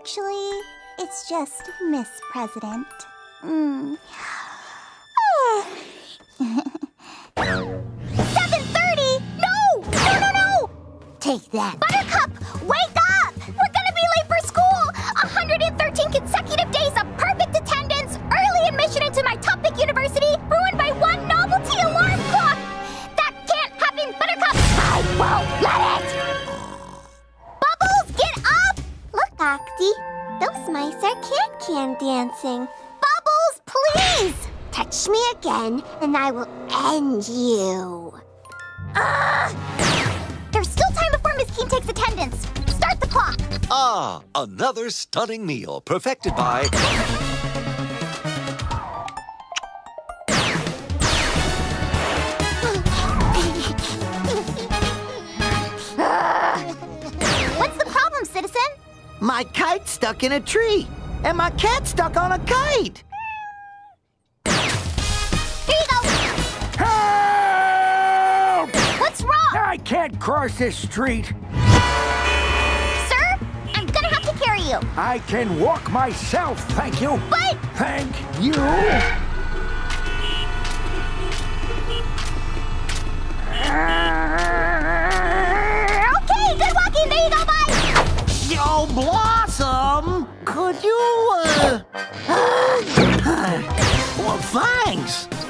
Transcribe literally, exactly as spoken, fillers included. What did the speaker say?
Actually, it's just Miss President. Mm. seven thirty! No! No, no, no! Take that. Buttercup, wake up! We're gonna be late for school! one hundred thirteen consecutive days of perfect attendance, early admission into my top pick university, ruined by one novelty alarm clock! That can't happen, Buttercup! I won't let it! Bubbles, get up! Look, Octy, those mice are can-can dancing. Bubbles, please! Touch me again, and I will end you. Ugh! There's still time before Miss Keen takes attendance. Start the clock. Ah, another stunning meal perfected by... What's the problem, citizen? My kite's stuck in a tree, and my cat's stuck on a kite. Here you go. Help! What's wrong? I can't cross this street. Sir, I'm gonna have to carry you. I can walk myself, thank you. But... Thank you. Okay, good walking. There you go, bye. Yo, Blossom, could you, uh... well, thanks.